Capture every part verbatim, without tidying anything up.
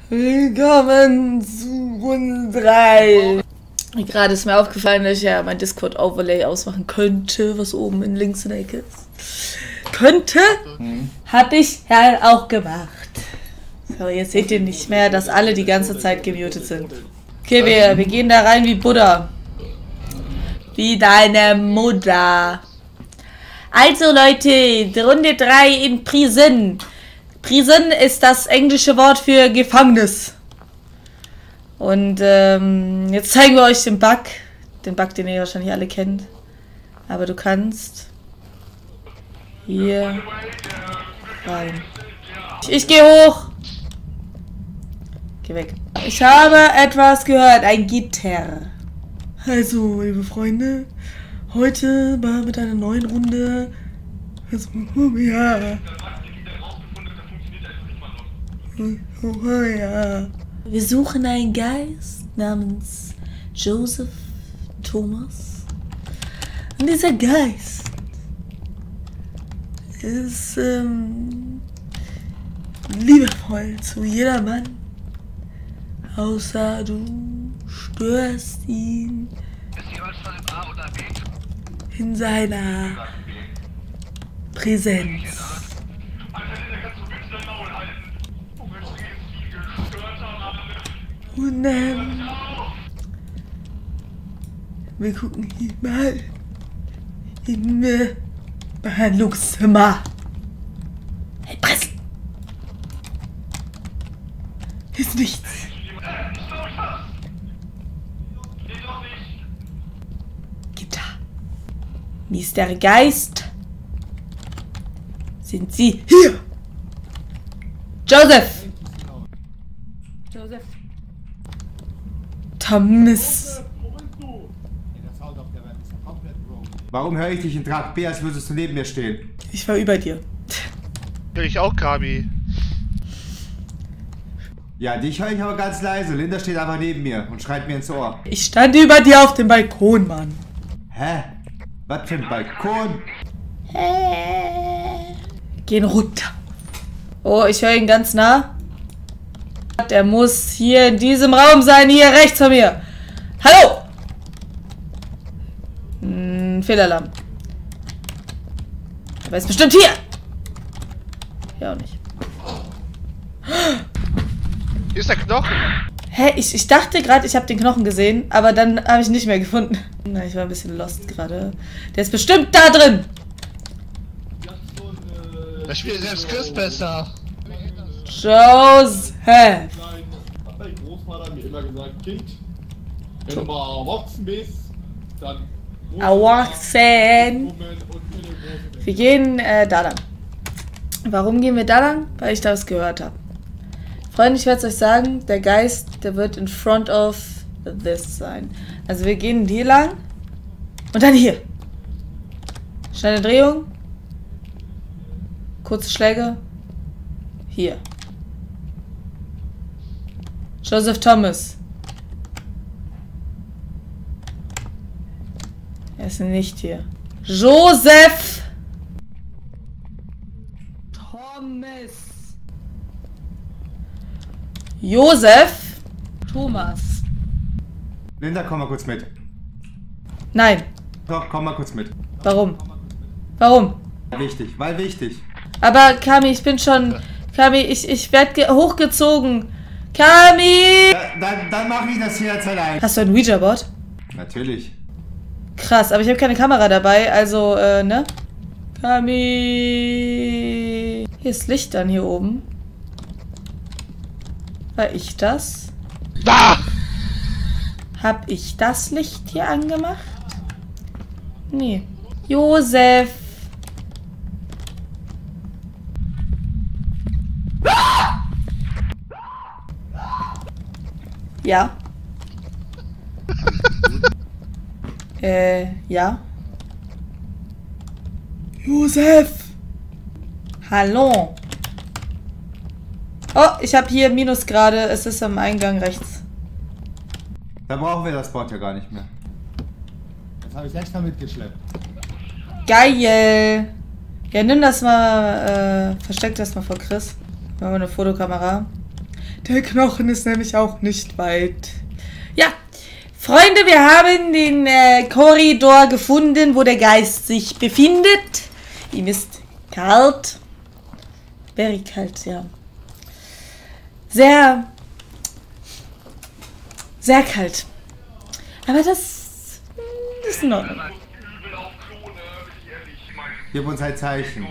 Willkommen zu Runde drei. Gerade ist mir aufgefallen, dass ich ja mein Discord-Overlay ausmachen könnte, was oben in links in der Ecke ist. Könnte, mhm. Habe ich ja auch gemacht. So, jetzt seht ihr nicht mehr, dass alle die ganze Zeit gemutet sind. Okay, wir, wir gehen da rein wie Buddha. Wie deine Mutter. Also Leute, Runde drei in Prison. Prison ist das englische Wort für Gefängnis. Und ähm, jetzt zeigen wir euch den Bug. Den Bug, den ihr wahrscheinlich alle kennt. Aber du kannst hier rein. Ich, ich gehe hoch. Geh weg. Ich habe etwas gehört. Ein Gitter. Also, liebe Freunde. Heute mal mit einer neuen Runde. Also, ja. Oh, ja. Wir suchen einen Geist namens Joseph Thomas. Und dieser Geist ist ähm, liebevoll zu jedermann, außer du störst ihn in seiner Präsenz. Und ähm, wir gucken hier mal im äh, Behandlungszimmer. Hey, Press! Ist nichts. Gitter. Mister Geist. Sind Sie hier? Joseph! Joseph. Thomas. Warum höre ich dich in Trakt B, als würdest du neben mir stehen? Ich war über dir. Hör ich auch, Kami. Ja, dich höre ich aber ganz leise. Linda steht einfach neben mir und schreit mir ins Ohr. Ich stand über dir auf dem Balkon, Mann. Hä? Was für ein Balkon? Hä? Gehen runter. Oh, ich höre ihn ganz nah. Der muss hier in diesem Raum sein, hier rechts von mir. Hallo! Hm, Fehlalarm. Aber ist bestimmt hier. Ja, auch nicht. Hier ist der Knochen. Hä, ich, ich dachte gerade, ich habe den Knochen gesehen, aber dann habe ich nicht mehr gefunden. Na, ich war ein bisschen lost gerade. Der ist bestimmt da drin. Das spielt selbst Chris besser. Joseph. Hat mein Großvater mir immer gesagt, Kind, wenn du mal erwachsen bist, dann... Erwachsen. Wir gehen äh, da lang. Warum gehen wir da lang? Weil ich das gehört habe. Freunde, ich werde es euch sagen, der Geist, der wird in front of this sein. Also wir gehen hier lang und dann hier. Schnelle Drehung. Kurze Schläge. Hier. Joseph Thomas. Er ist nicht hier. Joseph Thomas. Joseph Thomas. Linda, komm mal kurz mit. Nein. Doch, komm mal kurz mit. Warum? Warum? Wichtig, weil wichtig. Aber Kami, ich bin schon... Kami, ich, ich werde hochgezogen. Kami! Da, dann dann mache ich das hier jetzt allein. Hast du ein Ouija-Board? Natürlich. Krass, aber ich habe keine Kamera dabei, also, äh, ne? Kami! Hier ist Licht dann hier oben. War ich das? Da! Hab ich das Licht hier angemacht? Nee. Joseph! Ja. äh, ja. Joseph! Hallo! Oh, ich habe hier Minusgrade. Es ist am Eingang rechts. Da brauchen wir das Board ja gar nicht mehr. Das habe ich extra mitgeschleppt. Geil! Ja, nimm das mal, äh, versteck das mal vor Chris. Machen wir eine Fotokamera. Der Knochen ist nämlich auch nicht weit. Ja, Freunde, wir haben den äh, Korridor gefunden, wo der Geist sich befindet. Ihm ist kalt. Very kalt, ja. Sehr, sehr kalt. Aber das, das ist in Ordnung. Gib uns ein Zeichen.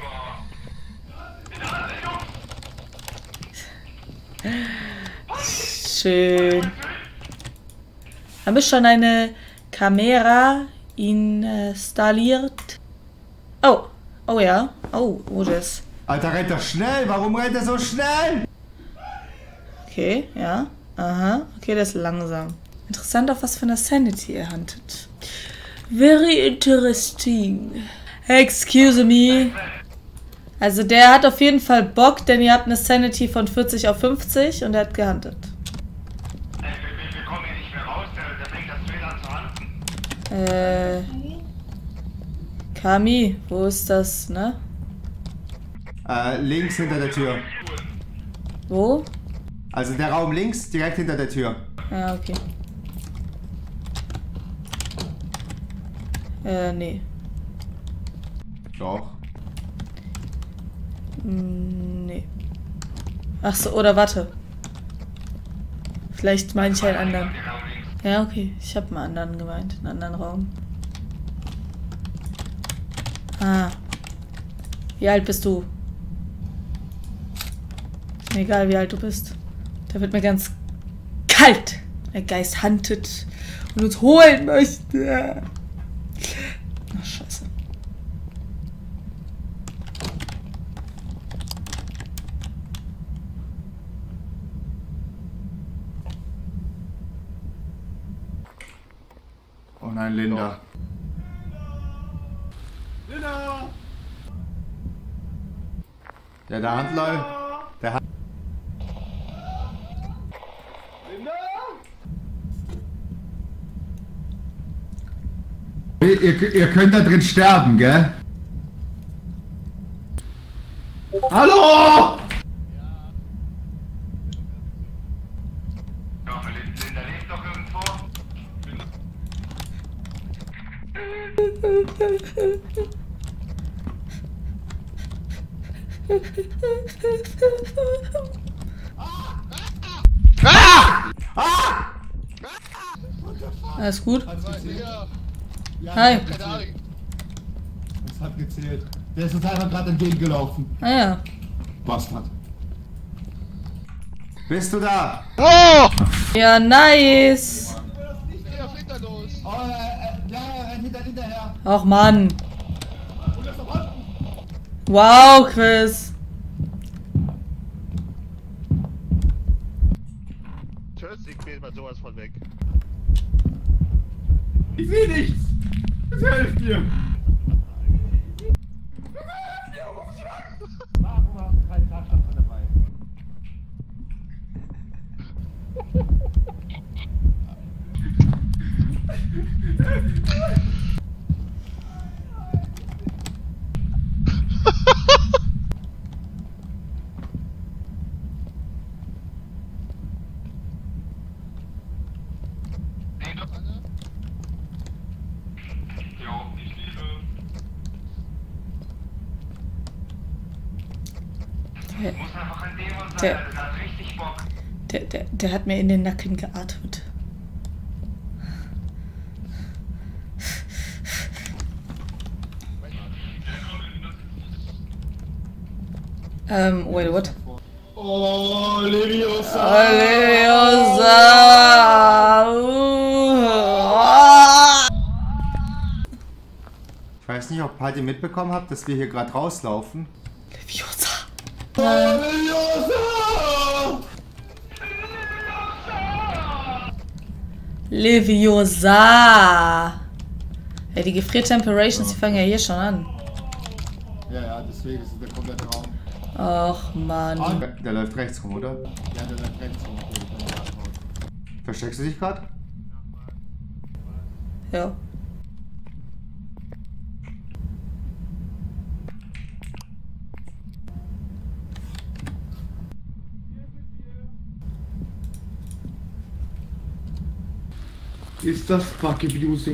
Schön. Haben wir schon eine Kamera installiert? Oh, oh ja. Oh, wo ist es? Alter, rennt doch schnell. Warum rennt er so schnell? Okay, ja. Aha. Okay, der ist langsam. Interessant, auf was für eine Sanity er handelt. Very interesting. Excuse me. Also der hat auf jeden Fall Bock, denn ihr habt eine Sanity von vierzig auf fünfzig und er hat gehandelt. Wir kommen hier nicht mehr raus, der, der fängt das W L A n zu handeln. Äh. Kami, wo ist das, ne? Äh, links hinter der Tür. Wo? Also der Raum links, direkt hinter der Tür. Ah, okay. Äh, nee. Doch. Mm, nee. Ach so, oder warte. Vielleicht meine ich einen anderen. Ja, okay. Ich habe einen anderen gemeint. Einen anderen Raum. Ah. Wie alt bist du? Ist mir egal, wie alt du bist. Da wird mir ganz kalt. Der Geist huntet und uns holen möchte. Ach, scheiße. Oh nein, Linda. Linda! Der der Handler. Der Hand Linda! ihr, ihr, ihr könnt da drin sterben, gell? Hallo! Ich hoffe, Linda lebt doch irgendwo. Alles gut? Ja, Hi. keine Ahnung. Das hat gezählt. Der ist uns einfach gerade entgegengelaufen. Ah ja. Bastard. Bist du da? Oh! Ja, nice. Ja, fliegt da los. Oh, äh, äh, ja, er rennt hinter, hinterher. Ach Mann. Und er ist noch unten. Wow, Chris. Törstig fehlt mal sowas von weg. Ich sehe nichts. Das hilft dir. Warum hast du keinen Taschenlampe dabei? Jo, ich liebe. Der, Muss einfach ein Dämon sein, Der- Alter, der hat richtig Bock. der, der, der hat mir in den Nacken geatmet. Ähm, wait, what? Oh, Leviosa. Aliosa! Ich weiß nicht, ob Patty mitbekommen habt, dass wir hier gerade rauslaufen. Leviosa! Oh, Leviosa. Leviosa! Ja, die Gefrier-Temperations, die fangen ja hier schon an. Ja, ja, deswegen ist es der komplette Raum. Ach, Mann. Der läuft rechts rum, oder? Ja, der läuft rechts rum. Okay, ich bin raus. Versteckst du dich gerade? Ja. Ist das fuck abusing?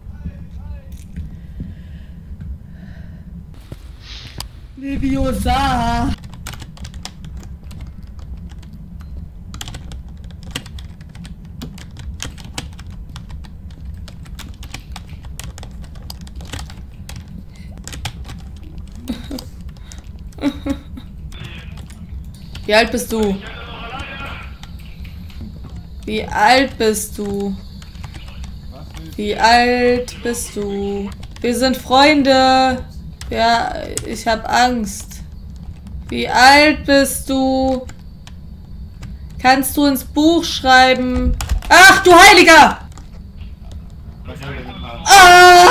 Leviosa! Wie alt bist du? Wie alt bist du? Wie alt bist du? Wir sind Freunde. Ja, ich hab Angst. Wie alt bist du? Kannst du ins Buch schreiben? Ach, du Heiliger! Ah!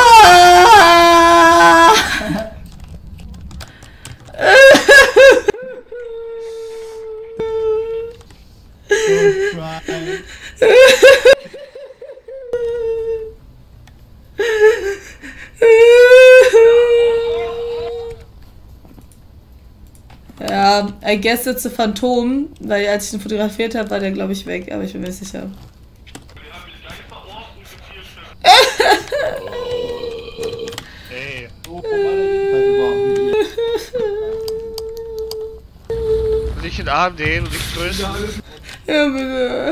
Ja, I guess it's a Phantom, weil als ich ihn fotografiert habe, war der glaube ich weg, aber ich bin mir sicher. Hey. Nicht in den Arm nehmen und nicht grüßen. Ja, bitte.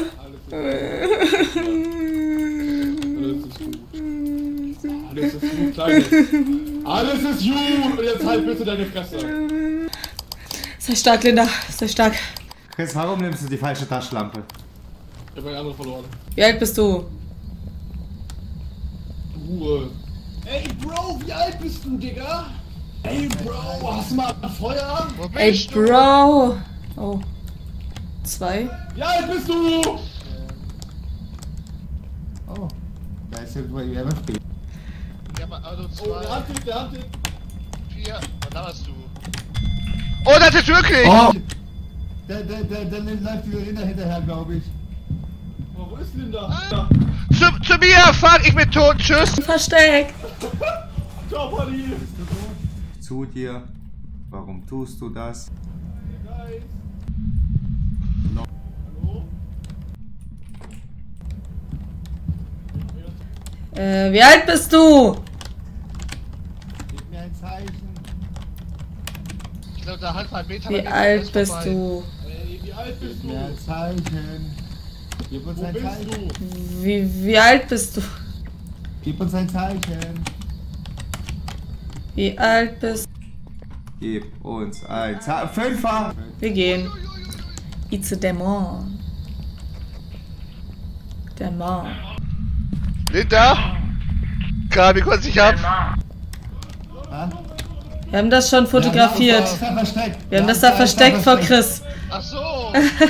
Alles ist gut. Alles ist gut, Kleines. Alles ist gut! Und jetzt halt bitte deine Fresse. Sei stark, Linda. Sei stark. Chris, warum nimmst du die falsche Taschenlampe? Ich hab meine andere verloren. Wie alt bist du? Ruhe. Ey, Bro, wie alt bist du, Digga? Ey, Bro, hast du mal ein Feuer? Wo bist Ey, du? Bro. Oh. Zwei. Wie alt bist du? Oh, da ist irgendwo ein M F B. Ja, aber also Oh, der zwei, Handtipp, der Handtipp. vier. Was hast du? Oh, das ist wirklich! Oh! Der, der, der, der läuft wieder Linda hinterher, glaube ich. Oh, wo ist Linda? Ah. Zu, zu mir! Fuck, ich bin tot! Tschüss! Versteckt. Ciao, Paddy. Zu dir. Warum tust du das? Guys. No. Hallo? Äh, wie alt bist du? Gib mir ein Zeichen. Ich glaube, der Halbmeter. Wie alt bist du? Ey, wie alt bist Gib du? mir ein Zeichen. Gib uns Wo ein bist Zeichen. du? Wie, wie alt bist du? Gib uns ein Zeichen. Wie alt bist du? Gib uns ein Zeichen. Fünfer! Wir gehen. It's a Dämon. Dämon. Linda! Krabi, kurz ich ab. Ah? Wir haben das schon fotografiert. Ja, da ist er versteckt. Wir haben Da das da ist er versteckt vor Chris. Ach so!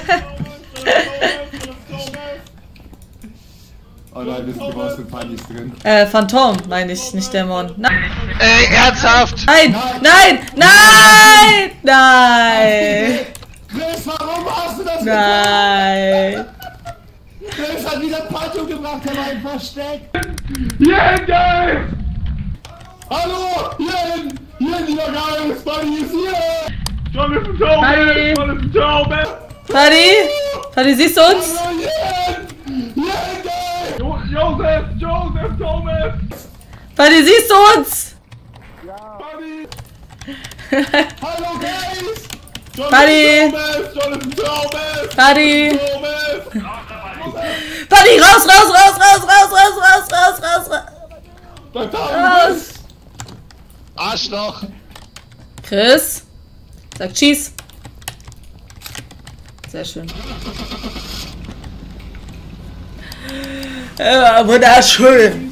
Oh nein, das ist die Maus mit Panis drin. Äh, Phantom, meine ich, nicht Dämon. Nein, Ey, ernsthaft! nein, nein, nein, nein, Chris, warum hast du das nein. Chris hat wieder Pato gemacht, er war im Versteck. Jens! Hallo! Jens! Jens, dieser geile Buddy ist hier! Jonathan Buddy. Thomas! Jonathan Thomas! Paddy, Paddy, siehst du uns? Hallo, Jens! Jens! Jo Joseph! Joseph Thomas! Paddy, siehst du uns? Buddy! Hallo, guys! Jonathan Buddy. Thomas! Jonathan Thomas! Paddy, Thomas! Paddy, raus, raus, raus, raus, raus, raus, raus, raus, raus, raus. Da kam Raus. Arschloch! Chris, sag Cheese. Sehr schön. Ja, wunderschön.